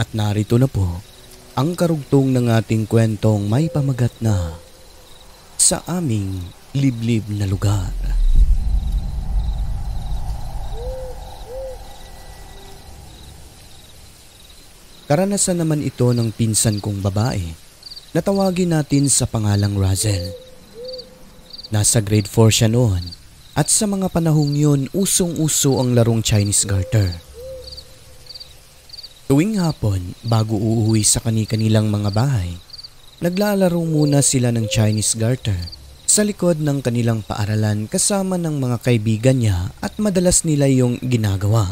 At narito na po ang karugtong ng ating kwentong may pamagat na Sa Aming Liblib na Lugar. Karanasan naman ito ng pinsan kong babae na tawagin natin sa pangalang Razel. Nasa grade 4 siya noon at sa mga panahong yun usong-uso ang larong Chinese garter. Tuwing hapon bago uuwi sa kani-kanilang mga bahay, naglalaro muna sila ng Chinese garter sa likod ng kanilang paaralan kasama ng mga kaibigan niya at madalas nila yung ginagawa.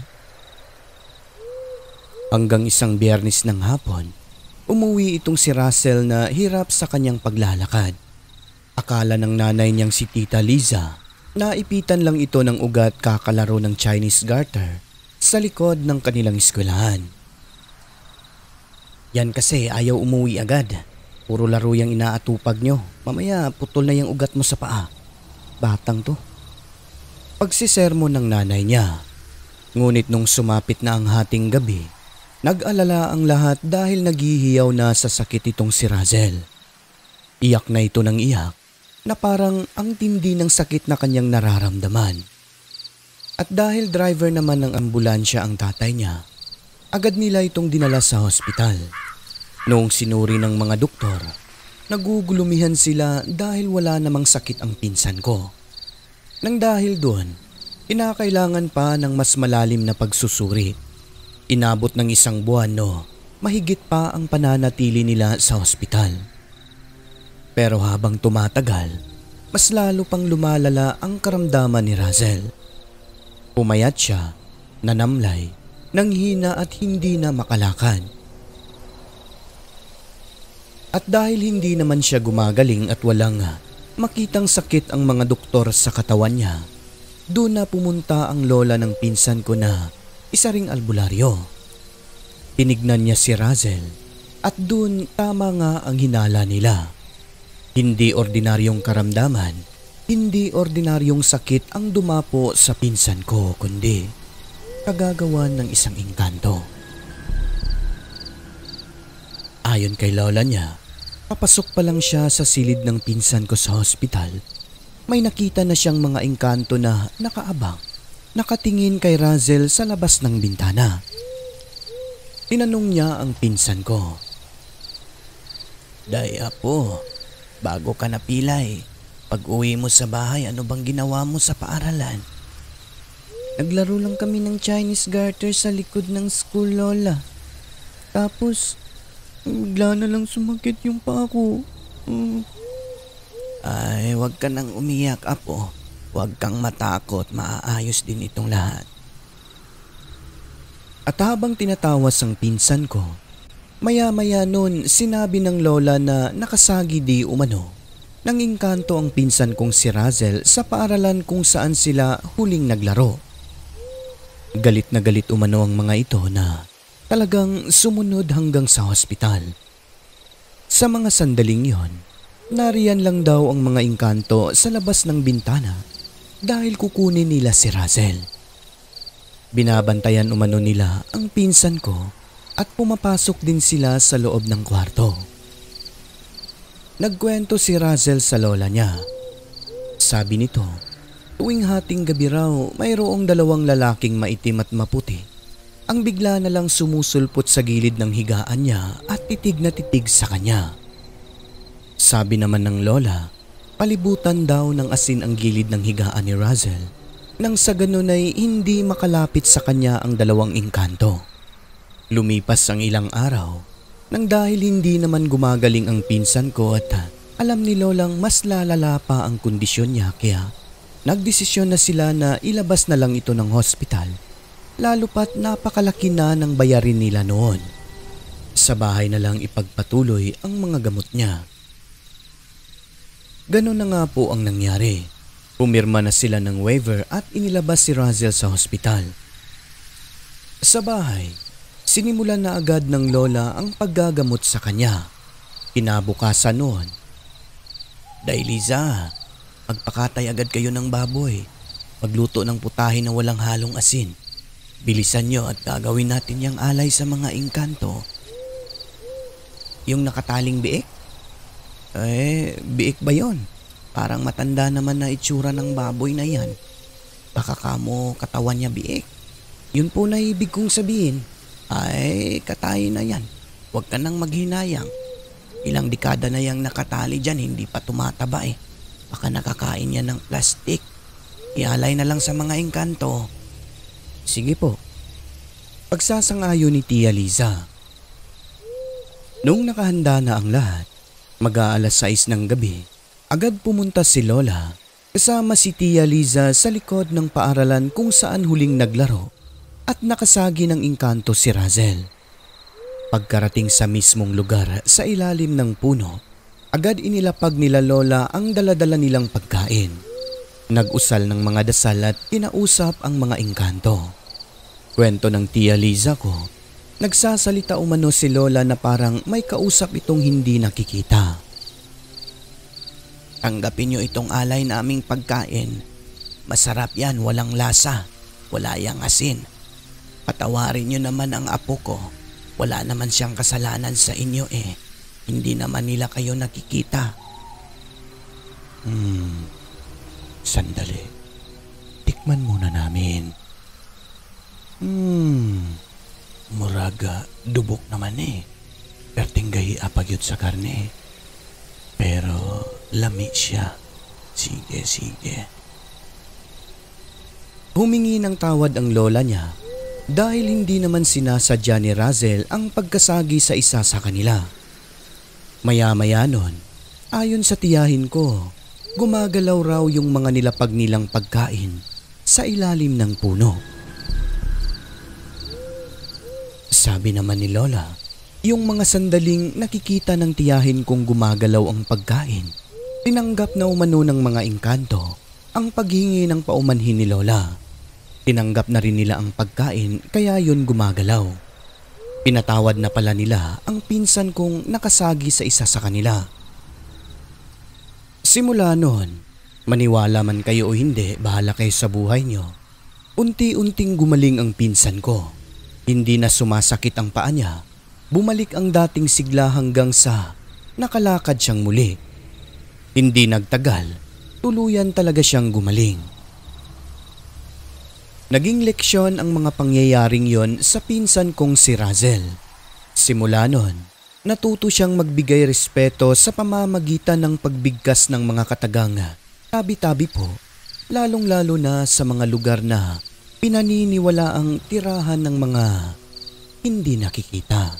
Hanggang isang Biyernes ng hapon, umuwi itong si Russell na hirap sa kanyang paglalakad. Akala ng nanay niyang si Tita Liza na ipitan lang ito ng ugat kakalaro ng Chinese garter sa likod ng kanilang eskwelahan. Yan kasi ayaw umuwi agad. Puro laro yung inaatupag nyo. Mamaya putol na yung ugat mo sa paa. Batang to. Pagsisermo ng nanay niya. Ngunit nung sumapit na ang hating gabi, nag-alala ang lahat dahil naghihiyaw na sa sakit itong si Razel. Iyak na ito ng iyak na parang ang tindi ng sakit na kanyang nararamdaman. At dahil driver naman ng ambulansya ang tatay niya, agad nila itong dinala sa hospital. Noong sinuri ng mga doktor, nagugulumihan sila dahil wala namang sakit ang pinsan ko. Nang dahil doon, kinakailangan pa ng mas malalim na pagsusuri. Inabot ng 1 buwan mahigit pa ang pananatili nila sa hospital. Pero habang tumatagal, mas lalo pang lumalala ang karamdaman ni Razel. Pumayat siya, nanamlay, nanghina at hindi na makalakad. At dahil hindi naman siya gumagaling at walang makitang sakit ang mga doktor sa katawan niya, doon na pumunta ang lola ng pinsan ko na isa ring albularyo. Tinignan niya si Razel at doon tama nga ang hinala nila. Hindi ordinaryong karamdaman, hindi ordinaryong sakit ang dumapo sa pinsan ko kundi kagagawan ng isang engkanto. Ayon kay lola niya, papasok pa lang siya sa silid ng pinsan ko sa hospital, may nakita na siyang mga engkanto na nakaabang, nakatingin kay Razel sa labas ng bintana. Tinanong niya ang pinsan ko, "Day apo, bago ka napilay, pag uwi mo sa bahay ano bang ginawa mo sa paaralan?" "Naglaro lang kami ng Chinese garter sa likod ng school, lola. Tapos, bigla na lang sumakit yung paa ko." "Ay, wag ka nang umiyak, apo. Wag kang matakot, maaayos din itong lahat." At habang tinatawas ang pinsan ko, maya-maya nun sinabi ng lola na nakasagi di umano ng engkanto ang pinsan kong si Razel sa paaralan kung saan sila huling naglaro. Galit na galit umano ang mga ito na talagang sumunod hanggang sa hospital. Sa mga sandaling yon, nariyan lang daw ang mga engkanto sa labas ng bintana dahil kukunin nila si Razel. Binabantayan umano nila ang pinsan ko at pumapasok din sila sa loob ng kwarto. Nagkwento si Razel sa lola niya. Sabi nito, tuwing hating gabi raw mayroong 2 lalaking maitim at maputi ang bigla na lang sumusulpot sa gilid ng higaan niya at titig na titig sa kanya. Sabi naman ng lola, palibutan daw ng asin ang gilid ng higaan ni Razel nang sa ganun ay hindi makalapit sa kanya ang 2 engkanto. Lumipas ang ilang araw nang dahil hindi naman gumagaling ang pinsan ko at alam ni lolang mas lalala pa ang kondisyon niya kaya nagdesisyon na sila na ilabas na lang ito ng hospital, lalo pat napakalaki na ng bayarin nila noon. Sa bahay na lang ipagpatuloy ang mga gamot niya. Ganun na nga po ang nangyari. Pumirma na sila ng waiver at inilabas si Razel sa hospital. Sa bahay, sinimulan na agad ng lola ang paggagamot sa kanya. Kinabukasan noon, "Day Liza, magpakatay agad kayo ng baboy. Magluto ng putahe na walang halong asin. Bilisan nyo at gagawin natin yung alay sa mga engkanto Yung nakataling biik? Biik ba yon? Parang matanda naman na itsura ng baboy na yan. Baka kamo katawan niya biik. Yun po na ibig kong sabihin. Katay na yan. Huwag ka nang maghinayang. Ilang dekada na yang nakatali dyan, hindi pa tumataba eh. Baka nakakain yan ng plastik. Ialay na lang sa mga engkanto. Sige po. Pagsasangayon ni Tia Liza. Nung nakahanda na ang lahat, mag-aalas 6 ng gabi, agad pumunta si Lola kasama si Tia Liza sa likod ng paaralan kung saan huling naglaro at nakasagi ng engkanto si Razel. Pagkarating sa mismong lugar sa ilalim ng puno, agad inilapag nila Lola ang daladala nilang pagkain. Nag-usal ng mga dasal at kinausap ang mga engkanto. Kwento ng Tia Liza ko, nagsasalita umano si Lola na parang may kausap itong hindi nakikita. Tanggapin niyo itong alay naming pagkain. Masarap yan, walang lasa, wala yang asin. Patawarin niyo naman ang apo ko. Wala naman siyang kasalanan sa inyo eh. Hindi naman nila kayo nakikita. Sandali. Tikman muna namin. Muraga, dubok naman eh. Pertinggahi apagyod sa karne. Pero lami siya. Sige. Humingi ng tawad ang lola niya dahil hindi naman sinasadya ni Razel ang pagkasagi sa isa sa kanila. Maya-maya nun, ayon sa tiyahin ko, gumagalaw raw yung mga nilapag nilang pagkain sa ilalim ng puno. Sabi naman ni Lola, yung mga sandaling nakikita ng tiyahin kong gumagalaw ang pagkain, tinanggap na umano ng mga engkanto ang paghingi ng paumanhin ni Lola. Tinanggap na rin nila ang pagkain kaya yun gumagalaw. Pinatawad na pala nila ang pinsan kong nakasagi sa isa sa kanila. Simula noon, maniwala man kayo o hindi, bahala kayo sa buhay nyo. Unti-unting gumaling ang pinsan ko. Hindi na sumasakit ang paa niya. Bumalik ang dating sigla hanggang sa nakalakad siyang muli. Hindi nagtagal, tuluyan talaga siyang gumaling. Naging leksyon ang mga pangyayaring yon sa pinsan kong si Razel. Simula noon, natuto siyang magbigay respeto sa pamamagitan ng pagbigkas ng mga katagang tabi-tabi po, lalong-lalo na sa mga lugar na pinaniniwala ang tirahan ng mga hindi nakikita.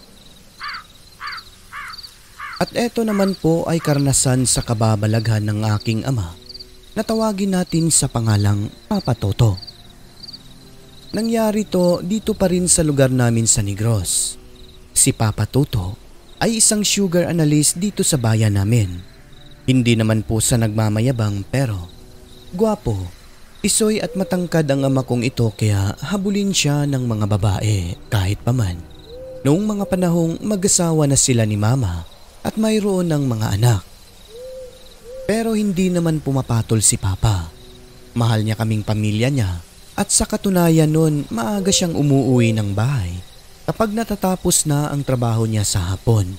At eto naman po ay karanasan sa kababalaghan ng aking ama na tawagin natin sa pangalang Papa Toto. Nangyari to dito pa rin sa lugar namin sa Negros. Si Papa Toto ay isang sugar analyst dito sa bayan namin. Hindi naman po sa nagmamayabang pero gwapo, isoy at matangkad ang ama kong ito kaya habulin siya ng mga babae kahit paman. Noong mga panahong mag-asawa na sila ni Mama at mayroon ng mga anak. Pero hindi naman pumapatol si Papa. Mahal niya kaming pamilya niya. At sa katunayan nun, maaga siyang umuuwi ng bahay kapag natatapos na ang trabaho niya sa hapon.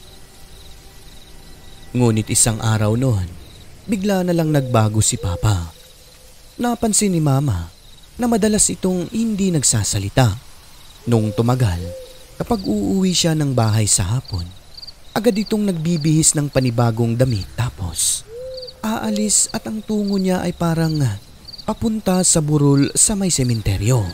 Ngunit isang araw noon, bigla na lang nagbago si Papa. Napansin ni Mama na madalas itong hindi nagsasalita. Nung tumagal, kapag uuwi siya ng bahay sa hapon, agad itong nagbibihis ng panibagong damit tapos aalis at ang tungo niya ay parang papunta sa burol sa may sementeryo.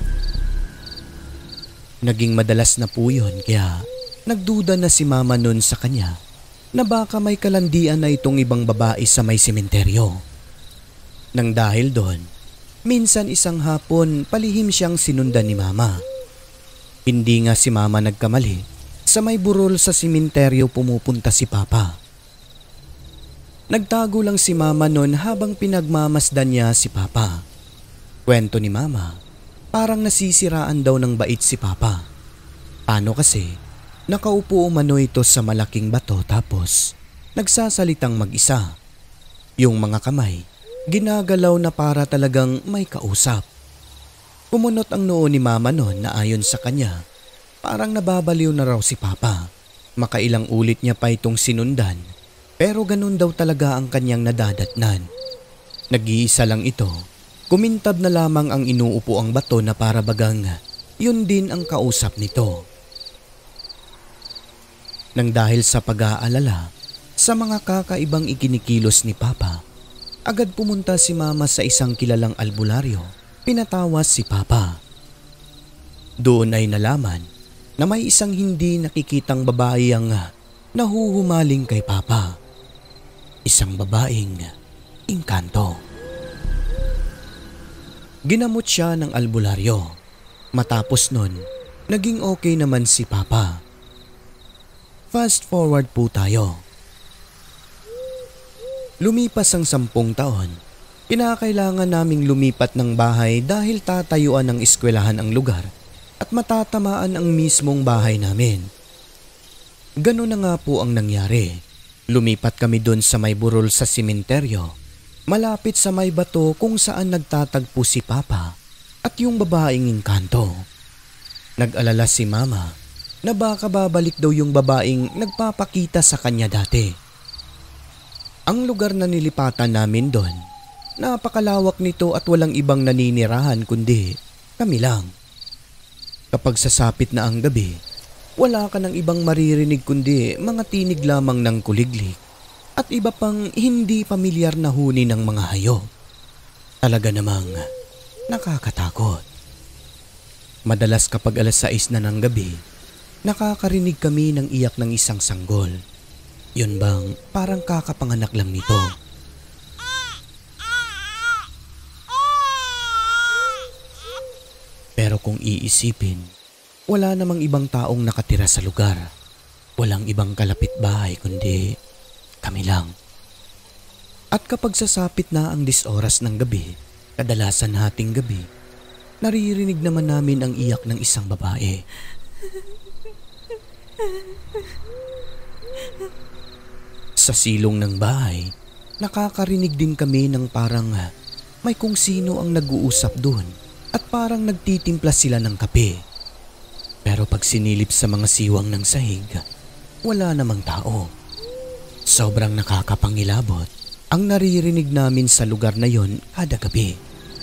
Naging madalas na po yun kaya nagduda na si Mama nun sa kanya na baka may kalandian na itong ibang babae sa may sementeryo. Nang dahil doon, minsan isang hapon palihim siyang sinundan ni Mama. Hindi nga si Mama nagkamali, sa may burol sa sementeryo pumupunta si Papa. Nagtago lang si Mama noon habang pinagmamasdan niya si Papa. Kwento ni Mama, parang nasisiraan daw ng bait si Papa. Paano kasi? Nakaupo umano ito sa malaking bato tapos nagsasalitang mag-isa. Yung mga kamay, ginagalaw na para talagang may kausap. Pumunot ang noo ni Mama noon na ayon sa kanya, parang nababaliw na raw si Papa. Makailang ulit niya pa itong sinundan pero ganun daw talaga ang kanyang nadadatnan. Nag-iisa lang ito, kumintab na lamang ang inuupo ang bato na para bagang yun din ang kausap nito. Nang dahil sa pag-aalala sa mga kakaibang ikinikilos ni Papa, agad pumunta si Mama sa isang kilalang albularyo. Pinatawas si Papa. Doon ay nalaman na may isang hindi nakikitang babae ang nahuhumaling kay Papa. Isang babaeng engkanto. Ginamot siya ng albularyo. Matapos nun, naging okay naman si Papa. Fast forward po tayo. Lumipas ang 10 taon. Kinakailangan naming lumipat ng bahay dahil tatayuan ng eskwelahan ang lugar at matatamaan ang mismong bahay namin. Ganun na nga po ang nangyari. Lumipat kami doon sa may burol sa simenteryo, malapit sa may bato kung saan nagtatagpo si Papa at yung babaeng engkanto. Nag-alala si Mama na baka babalik daw yung babaeng nagpapakita sa kanya dati. Ang lugar na nilipatan namin doon, napakalawak nito at walang ibang naninirahan kundi kami lang. Kapag sasapit na ang gabi, wala ka ng ibang maririnig kundi mga tinig lamang ng kuliglig at iba pang hindi pamilyar na huni ng mga hayop. Talaga namang nakakatakot. Madalas kapag 6:00 na ng gabi, nakakarinig kami ng iyak ng isang sanggol. Yun bang parang kakapanganak lang nito. Pero kung iisipin, wala namang ibang taong nakatira sa lugar. Walang ibang kalapit bahay kundi kami lang. At kapag sasapit na ang 10 oras ng gabi, kadalasan hating gabi, naririnig naman namin ang iyak ng isang babae. Sa silong ng bahay, nakakarinig din kami ng parang may kung sino ang nag-uusap doon at parang nagtitimpla sila ng kape. Pero pag sinilip sa mga siwang ng sahig, wala namang tao. Sobrang nakakapangilabot ang naririnig namin sa lugar na yon kada gabi.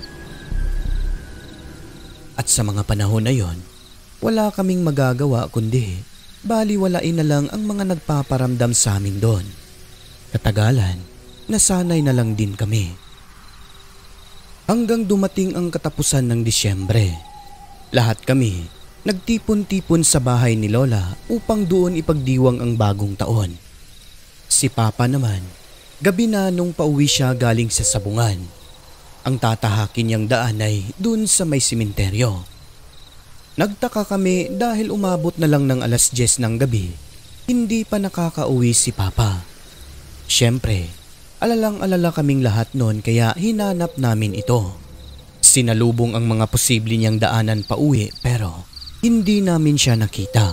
At sa mga panahon na yon, wala kaming magagawa kundi baliwalain na lang ang mga nagpaparamdam sa amin doon. Katagalan, nasanay na lang din kami. Hanggang dumating ang katapusan ng Disyembre, lahat kami nagtipon-tipon sa bahay ni Lola upang doon ipagdiwang ang bagong taon. Si Papa naman, gabi na nung pauwi siya galing sa sabungan. Ang tatahakin niyang daan ay doon sa may simenteryo. Nagtaka kami dahil umabot na lang ng 10:00 ng gabi, hindi pa nakakauwi si Papa. Siyempre, alalang-alala kaming lahat noon kaya hinanap namin ito. Sinalubong ang mga posible niyang daanan pa uwi pero hindi namin siya nakita.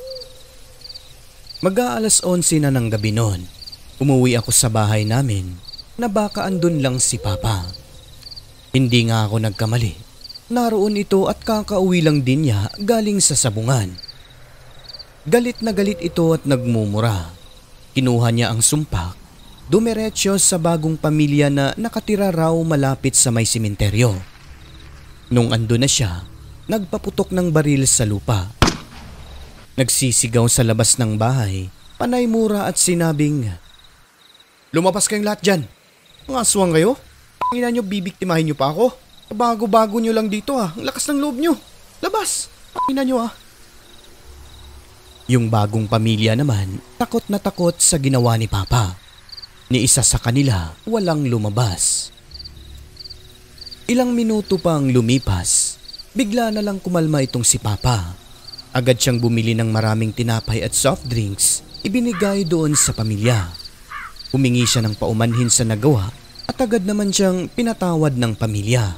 Mag-aalas 11 na ng gabi noon, umuwi ako sa bahay namin na baka andun lang si Papa. Hindi nga ako nagkamali. Naroon ito at kakauwi lang din niya galing sa sabungan. Galit na galit ito at nagmumura. Kinuha niya ang sumpak, dumiretso sa bagong pamilya na nakatira raw malapit sa may simenteryo. Nung andun na siya, nagpaputok ng baril sa lupa. Nagsisigaw sa labas ng bahay, panay mura at sinabing, "Lumabas kayong lahat dyan. Mga aswang kayo? Ina nyo, bibiktimahin nyo pa ako. Bago-bago nyo lang dito ha. Ang lakas ng loob nyo. Labas! Ina nyo ha." Yung bagong pamilya naman, takot na takot sa ginawa ni Papa. Ni isa sa kanila, walang lumabas. Ilang minuto pang lumipas, bigla na lang kumalma itong si Papa. Agad siyang bumili ng maraming tinapay at soft drinks, ibinigay doon sa pamilya. Humingi siya ng paumanhin sa nagawa at agad naman siyang pinatawad ng pamilya.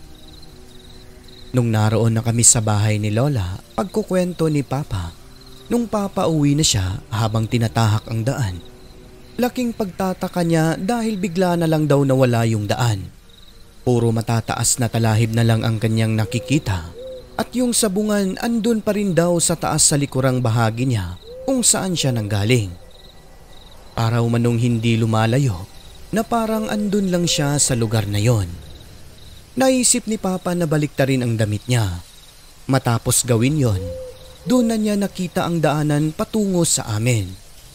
Nung naroon na kami sa bahay ni Lola, pagkukwento ni Papa, nung papauwi na siya habang tinatahak ang daan, laking pagtataka niya dahil bigla na lang daw nawala yung daan. Puro matataas na talahib na lang ang kanyang nakikita at yung sabungan andun pa rin daw sa taas sa likurang bahagi niya kung saan siya nanggaling. Para umanong hindi lumalayo na parang andun lang siya sa lugar na yon. Naisip ni Papa na baliktarin ang damit niya. Matapos gawin yon, doon na niya nakita ang daanan patungo sa amin.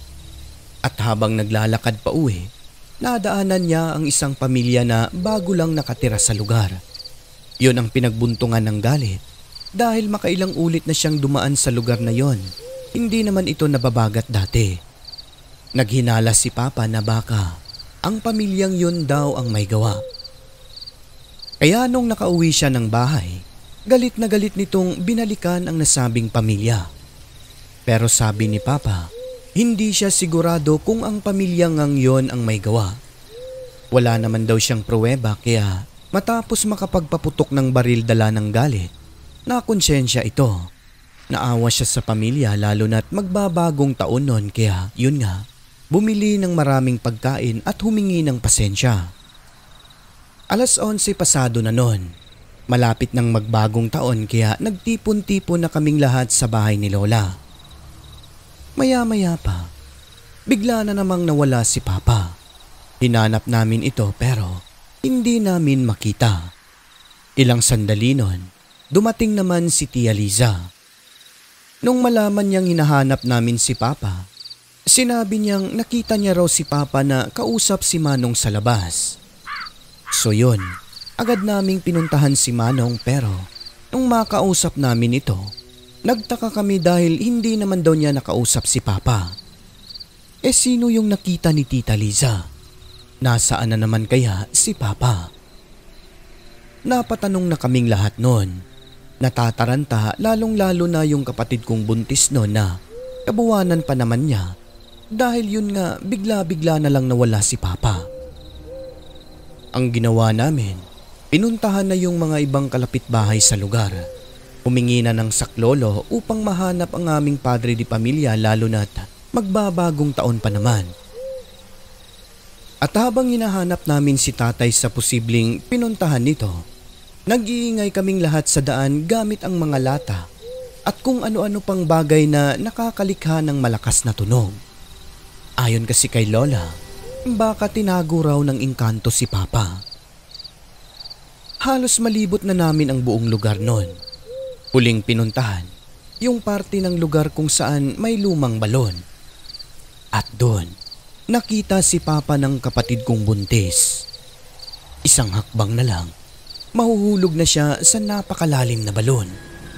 At habang naglalakad pa uwi, nadaanan niya ang isang pamilya na bago lang nakatira sa lugar. Yon ang pinagbuntungan ng galit dahil makailang ulit na siyang dumaan sa lugar na yon. Hindi naman ito nababagat dati. Naghinala si Papa na baka ang pamilyang yon daw ang may gawa. Kaya nung nakauwi siya ng bahay, galit na galit nitong binalikan ang nasabing pamilya. Pero sabi ni Papa, hindi siya sigurado kung ang pamilyang ngang yon ang may gawa. Wala naman daw siyang pruweba kaya matapos makapagpaputok ng baril dala ng galit, nakonsensya ito. Naawa siya sa pamilya lalo na't magbabagong taon nun kaya yun nga, bumili ng maraming pagkain at humingi ng pasensya. 11:00 pasado na nun. Malapit ng magbagong taon kaya nagtipon-tipon na kaming lahat sa bahay ni Lola. Maya-maya pa, bigla na namang nawala si Papa. Hinanap namin ito pero hindi namin makita. Ilang sandali nun, dumating naman si Tia Liza. Nung malaman niyang hinahanap namin si Papa, sinabi niyang nakita niya raw si Papa na kausap si Manong sa labas. So yun, agad naming pinuntahan si Manong pero nung makausap namin ito, nagtaka kami dahil hindi naman daw niya nakausap si Papa. Sino yung nakita ni Tita Liza? Nasaan na naman kaya si Papa? Napatanong na kaming lahat noon. Natataranta lalong-lalo na yung kapatid kong buntis noon na kabuwanan pa naman niya dahil yun nga bigla-bigla na lang nawala si Papa. Ang ginawa namin, pinuntahan na yung mga ibang kalapitbahay sa lugar. Humingi na ng saklolo upang mahanap ang aming padre di pamilya lalo na't magbabagong taon pa naman. At habang hinahanap namin si tatay sa posibleng pinuntahan nito, nag-iingay kaming lahat sa daan gamit ang mga lata at kung ano-ano pang bagay na nakakalikha ng malakas na tunog. Ayon kasi kay Lola, baka tinago raw ng engkanto si Papa. Halos malibot na namin ang buong lugar noon. Huling pinuntahan, yung parte ng lugar kung saan may lumang balon. At doon, nakita si Papa ng kapatid kong buntis. Isang hakbang na lang, mahuhulog na siya sa napakalalim na balon.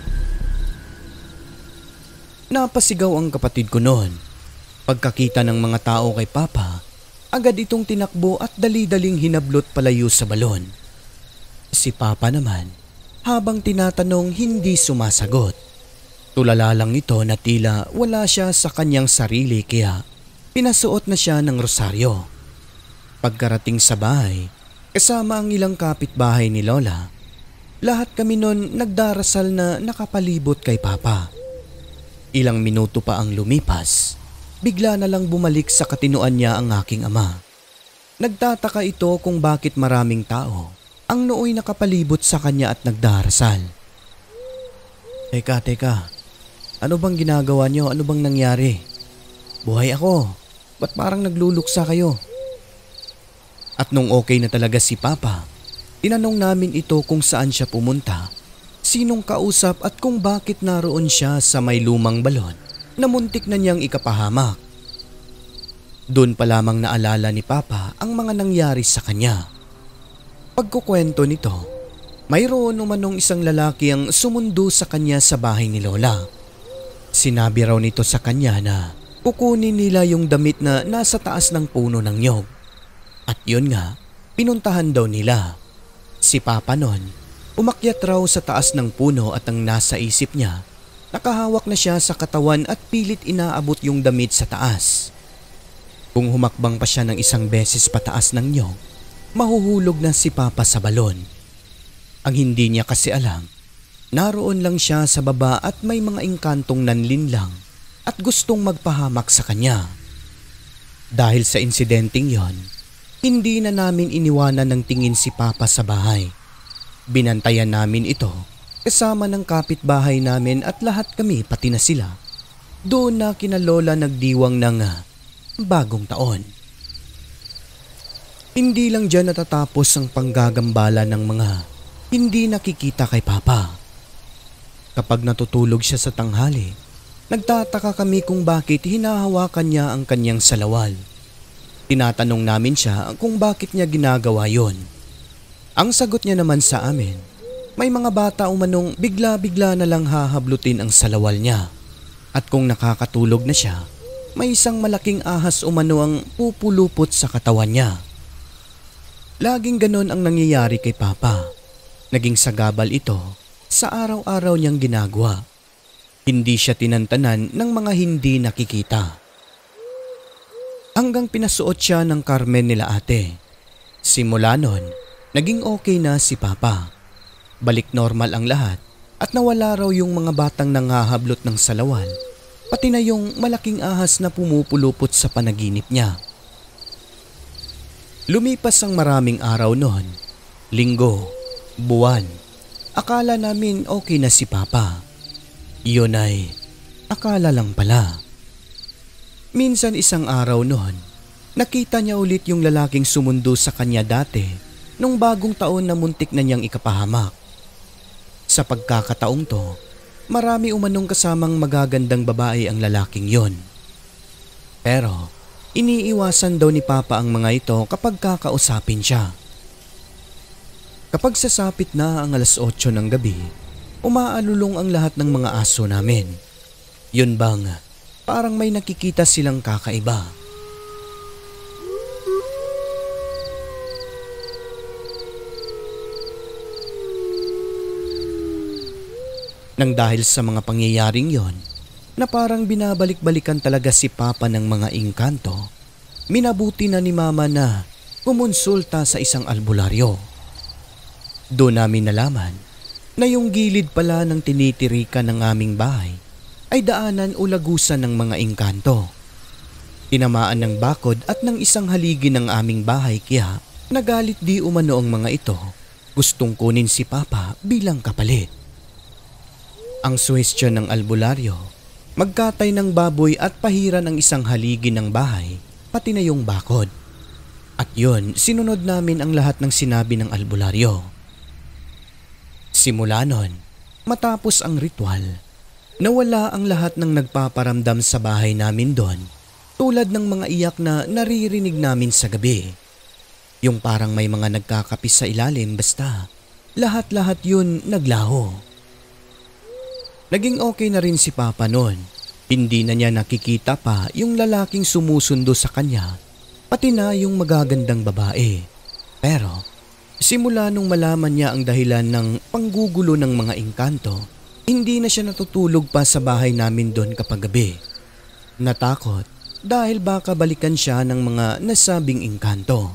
Napasigaw ang kapatid ko noon. Pagkakita ng mga tao kay Papa, agad itong tinakbo at dali-daling hinablot palayo sa balon. Si Papa naman, habang tinatanong hindi sumasagot. Tulala lang ito na tila wala siya sa kanyang sarili kaya pinasuot na siya ng rosaryo. Pagkarating sa bahay, kasama ang ilang kapitbahay ni Lola, lahat kami nun nagdarasal na nakapalibot kay Papa. Ilang minuto pa ang lumipas, bigla na lang bumalik sa katinuan niya ang aking ama. Nagtataka ito kung bakit maraming tao ang nooy nakapalibot sa kanya at nagdarasal. Teka, ano bang ginagawa niyo? Ano bang nangyari? Buhay ako, ba't parang nagluluksa kayo? At nung okay na talaga si Papa, tinanong namin ito kung saan siya pumunta, sinong kausap at kung bakit naroon siya sa may lumang balon na muntik na niyang ikapahamak. Doon pa lamang naalala ni Papa ang mga nangyari sa kanya. Pagkukwento nito, mayroon umanong isang lalaki ang sumundo sa kanya sa bahay ni Lola. Sinabi raw nito sa kanya na kukunin nila yung damit na nasa taas ng puno ng nyog. At yun nga, pinuntahan daw nila. Si Papa nun, umakyat raw sa taas ng puno at ang nasa isip niya, nakahawak na siya sa katawan at pilit inaabot yung damit sa taas. Kung humakbang pa siya ng isang beses pataas ng nyog, mahuhulog na si Papa sa balon. Ang hindi niya kasi alam, naroon lang siya sa baba at may mga engkantong nanlinlang at gustong magpahamak sa kanya. Dahil sa insidenteng yon, hindi na namin iniwanan ng tingin si Papa sa bahay. Binantayan namin ito kasama ng kapitbahay namin at lahat kami pati na sila. doon na kina Lola nagdiwang ng bagong taon. Hindi lang dyan natatapos ang panggagambala ng mga hindi nakikita kay Papa. Kapag natutulog siya sa tanghali, nagtataka kami kung bakit hinahawakan niya ang kanyang salawal. Tinatanong namin siya kung bakit niya ginagawa yon. Ang sagot niya naman sa amin, may mga bata umanong bigla-bigla na lang hahablutin ang salawal niya. At kung nakakatulog na siya, may isang malaking ahas umano ang pupulupot sa katawan niya. Laging ganon ang nangyayari kay Papa. Naging sagabal ito sa araw-araw niyang ginagawa. Hindi siya tinantanan ng mga hindi nakikita. Hanggang pinasuot siya ng Carmen nila ate. Simula nun, naging okay na si Papa. Balik normal ang lahat at nawala raw yung mga batang nanghahablot ng salawal, pati na yung malaking ahas na pumupulupot sa panaginip niya. Lumipas ang maraming araw noon, linggo, buwan. Akala namin okay na si Papa. Iyon ay akala lang pala. Minsan isang araw noon, nakita niya ulit yung lalaking sumundo sa kanya dati nung bagong taon na muntik na niyang ikapahamak. Sa pagkakataong to, marami umanong kasamang magagandang babae ang lalaking yon. Pero iniiwasan daw ni Papa ang mga ito kapag kakausapin siya. Kapag sasapit na ang 8:00 ng gabi, umaalulong ang lahat ng mga aso namin. Yun bang parang may nakikita silang kakaiba. Nang dahil sa mga pangyayaring yon, na parang binabalik-balikan talaga si Papa ng mga engkanto, minabuti na ni Mama na kumonsulta sa isang albularyo. Doon namin nalaman na yung gilid pala ng tinitirikan ng aming bahay ay daanan o lagusan ng mga engkanto. Tinamaan ng bakod at ng isang haligi ng aming bahay kaya nagalit di umano ang mga ito, gustong kunin si Papa bilang kapalit. Ang suwestyon ng albularyo, magkatay ng baboy at pahiran ang isang haligi ng bahay, pati na yung bakod. At yun, sinunod namin ang lahat ng sinabi ng albularyo. Simula nun, matapos ang ritual, nawala ang lahat ng nagpaparamdam sa bahay namin doon, tulad ng mga iyak na naririnig namin sa gabi. Yung parang may mga nagkakapis sa ilalim basta lahat-lahat yun naglaho. Naging okay na rin si Papa noon. Hindi na niya nakikita pa yung lalaking sumusundo sa kanya, pati na yung magagandang babae. Pero simula nung malaman niya ang dahilan ng panggugulo ng mga engkanto, hindi na siya natutulog pa sa bahay namin doon kapag gabi. Natakot dahil baka balikan siya ng mga nasabing engkanto.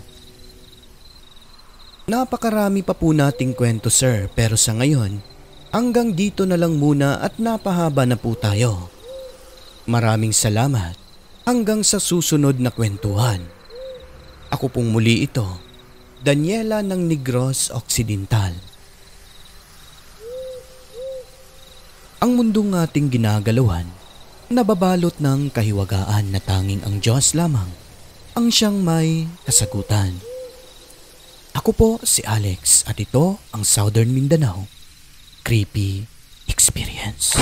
Napakarami pa po nating kwento sir, pero sa ngayon, hanggang dito na lang muna at napahaba na po tayo. Maraming salamat hanggang sa susunod na kwentuhan. Ako pong muli ito, Daniela ng Negros Occidental. Ang mundong ating ginagalawan, nababalot ng kahiwagaan na tanging ang Diyos lamang ang siyang may kasagutan. Ako po si Alex at ito ang Southern Mindanao Creepy Experience.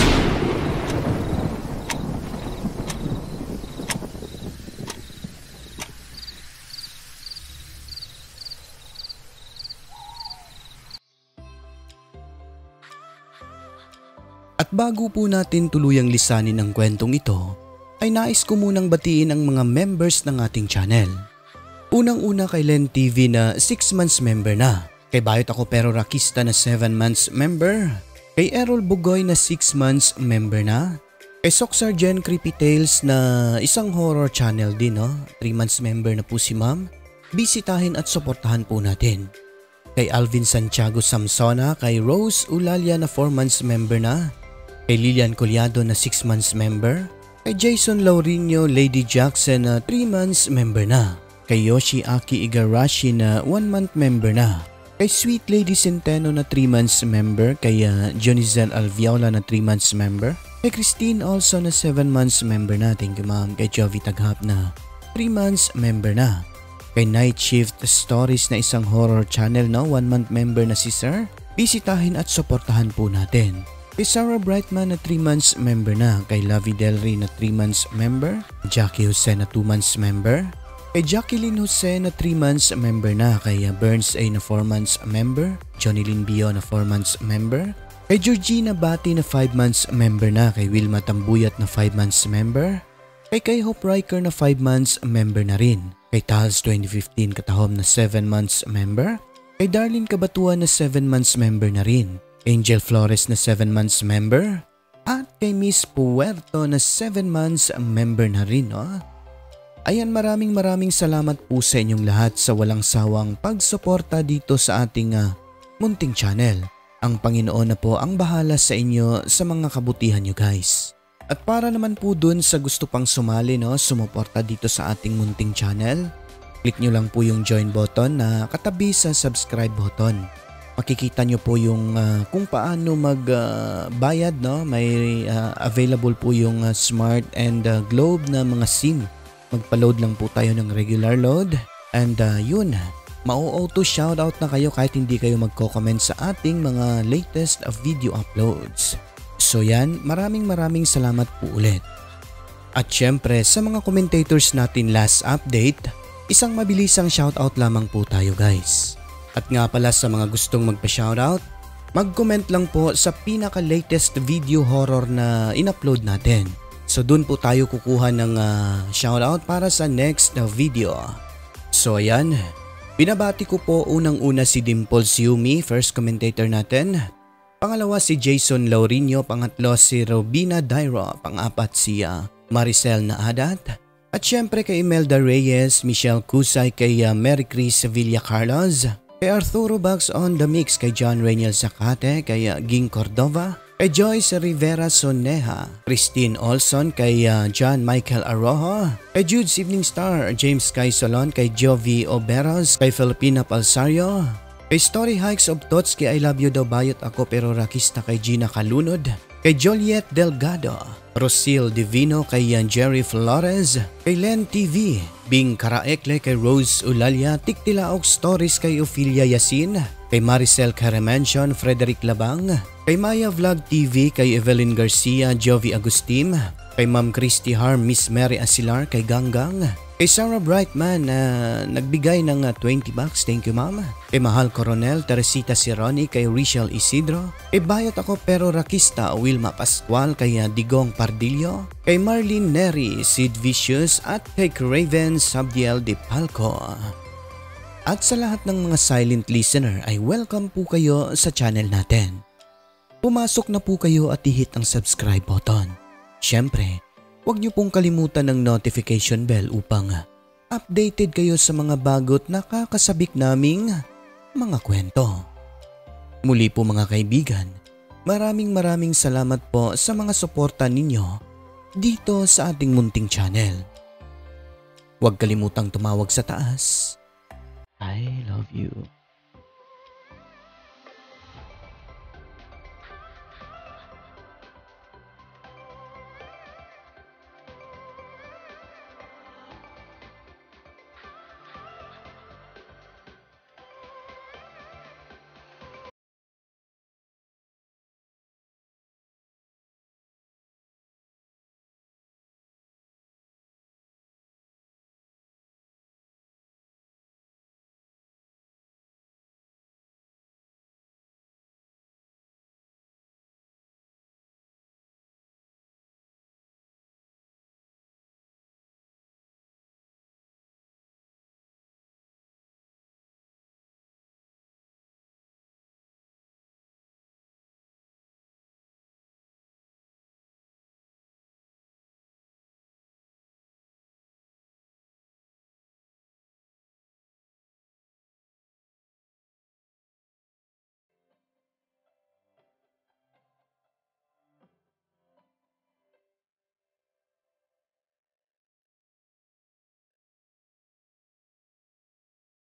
At bago po natin tuluyang lisanin ang kwentong ito, ay nais ko munang batiin ang mga members ng ating channel. Unang-una kay Len TV na 6 months member na. Kay Bayot Ako Pero Rakista na 7 months member. Kay Errol Bugoy na 6 months member na. Kay Soxar Jen Creepy Tales na isang horror channel din, 3 months member na po si ma'am. Bisitahin at suportahan po natin. Kay Alvin Santiago Samsona, kay Rose Ulalia na 4 months member na. Kay Lilian Collado na 6 months member. Kay Jason Laurinho Lady Jackson na 3 months member na. Kay Yoshi Aki Igarashi na 1 month member na. Kay Sweet Lady Centeno na 3 months member. Kay Jonizel Alviola na 3 months member. Kay Christine also na 7 months member na. Thank you ma'am. Kay Jovi Taghap na 3 months member na. Kay Night Shift Stories na isang horror channel na 1 month member na si Sir. Bisitahin at suportahan po natin. Kay Sarah Brightman na 3 months member na. Kay Lovey Delry na 3 months member. Jackie Jose na 2 months member. Kay Jacqueline Jose na 3 months member na. Kay Burns A na 4 months member. Johnny Lynn Bio na 4 months member. Kay Georgina Bati na 5 months member na. Kay Wilma Tambuyat na 5 months member. Kay Hope Riker na 5 months member na rin. Kay Tals 2015 Katahom na 7 months member. Kay Darlene Kabatuan na 7 months member na rin. Angel Flores na 7 months member. At kay Miss Puerto na 7 months member na rin. Ayan, maraming salamat po sa inyong lahat sa walang sawang pagsuporta dito sa ating munting channel. Ang Panginoon na po ang bahala sa inyo sa mga kabutihan nyo guys. At para naman po dun sa gusto pang sumali sumuporta dito sa ating munting channel, click nyo lang po yung join button na katabi sa subscribe button. Makikita nyo po yung kung paano magbayad. May available po yung Smart and Globe na mga SIM. Magpa-load lang po tayo ng regular load. And yun, mau-auto shoutout na kayo kahit hindi kayo magko-comment sa ating mga latest video uploads. So yan, maraming salamat po ulit. At syempre sa mga commentators natin last update, isang mabilisang shoutout lamang po tayo guys. At nga pala sa mga gustong magpa-shoutout, mag-comment lang po sa pinaka-latest video horror na in-upload natin. So dun po tayo kukuha ng shoutout para sa next video. So ayan, binabati ko po unang-una si Dimples Yumi, first commentator natin. Pangalawa si Jason Laurinio, pangatlo si Robina Dairo, pang-apat si Maricel Naadat. At syempre kay Imelda Reyes, Michelle Kusay, kay Mary Chris Villa Carlos, kay Arturo Bugs on the Mix, kay John Rainiel Zacate, kay Ging Cordova, kay Joyce Rivera Soneja, Christine Olson, kay John Michael Arojo, kay Jude's Evening Star, James Kai Solon, kay Jovi Oberos, kay Filipina Palsario, kay Story Hikes of Tots, kay I Love You Daw Bayot Ako Pero Rakista, kay Gina Kalunod, kay Joliet Delgado, Rosil Divino, kay Jerry Flores, kay Len TV, Bing Karaekle, kay Rose Ulalia, Tiktilaok Stories, kay Ophelia Yasin, kay Maricel Caremension, Frederick Labang, kay Maya Vlog TV, kay Evelyn Garcia, Jovi Agustin, kay Ma'am Christy Harm, Miss Mary Asilar, kay Ganggang, kay Sarah Brightman na nagbigay ng 20 bucks, thank you ma'am. Kay Mahal Coronel, Teresita Sironi, kay Rachel Isidro, kay Bayot Ako Pero Rakista, Wilma Pascual, kay Digong Pardillo, kay Marlene Neri, Sid Vicious, at kay Raven Sabdiel de Palco. At sa lahat ng mga silent listener ay welcome po kayo sa channel natin. Pumasok na po kayo at i-hit ang subscribe button. Syempre, huwag niyo pong kalimutan ng notification bell upang updated kayo sa mga bagot na kakasabik naming mga kwento. Muli po mga kaibigan, maraming salamat po sa mga suporta ninyo dito sa ating munting channel. Huwag kalimutang tumawag sa taas. I love you.